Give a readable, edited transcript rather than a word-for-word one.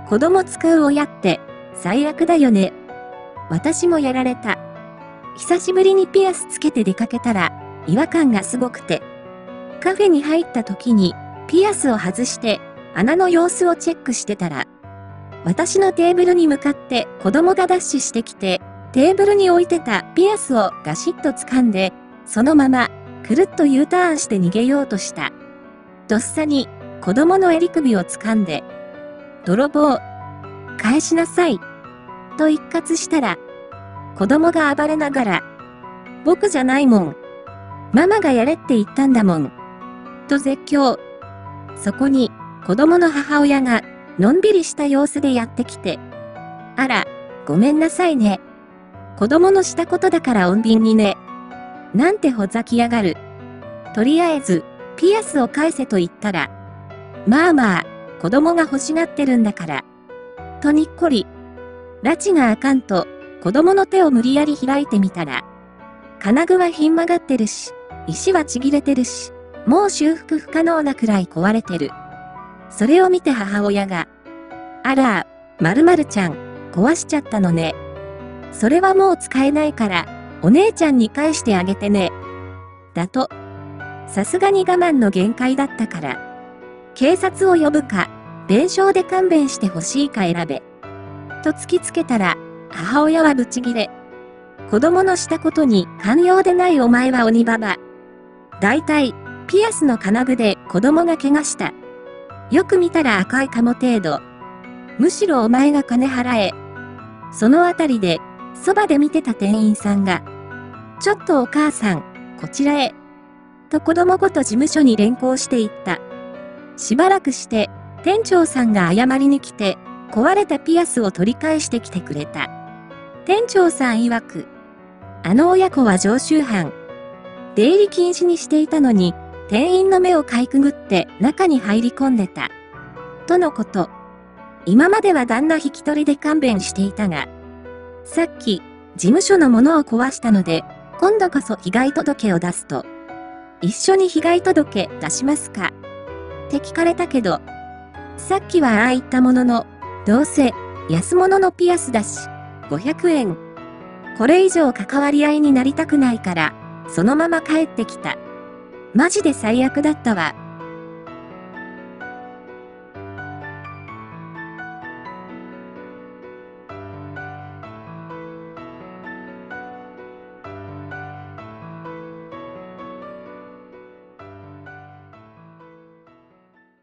子供使う親って最悪だよね。私もやられた。久しぶりにピアスつけて出かけたら違和感がすごくて。カフェに入った時にピアスを外して穴の様子をチェックしてたら、私のテーブルに向かって子供がダッシュしてきて、テーブルに置いてたピアスをガシッと掴んで、そのままくるっと U ターンして逃げようとした。とっさに子供の襟首を掴んで、泥棒、返しなさい、と一喝したら、子供が暴れながら、僕じゃないもん。ママがやれって言ったんだもん。と絶叫。そこに子供の母親がのんびりした様子でやってきて、あら、ごめんなさいね。子供のしたことだから穏便にね。なんてほざきやがる。とりあえず、ピアスを返せと言ったら、まあまあ、子供が欲しがってるんだから。とにっこり。拉致があかんと、子供の手を無理やり開いてみたら、金具はひん曲がってるし、石はちぎれてるし、もう修復不可能なくらい壊れてる。それを見て母親が、あら、〇〇ちゃん、壊しちゃったのね。それはもう使えないから、お姉ちゃんに返してあげてね。だと。さすがに我慢の限界だったから。警察を呼ぶか、弁償で勘弁してほしいか選べ。と突きつけたら、母親はブチギレ。子供のしたことに寛容でないお前は鬼ババ。だいたい、ピアスの金具で子供が怪我した。よく見たら赤いかも程度。むしろお前が金払え。そのあたりで、そばで見てた店員さんが、ちょっとお母さん、こちらへ。と子供ごと事務所に連行していった。しばらくして、店長さんが謝りに来て、壊れたピアスを取り返してきてくれた。店長さん曰く、あの親子は常習犯。出入り禁止にしていたのに、店員の目をかいくぐって中に入り込んでた。とのこと。今までは旦那引き取りで勘弁していたが、さっき、事務所のものを壊したので、今度こそ被害届を出すと。一緒に被害届出しますかって聞かれたけど、さっきはああ言ったものの、どうせ安物のピアスだし、500円。これ以上関わり合いになりたくないから、そのまま帰ってきた。マジで最悪だったわ。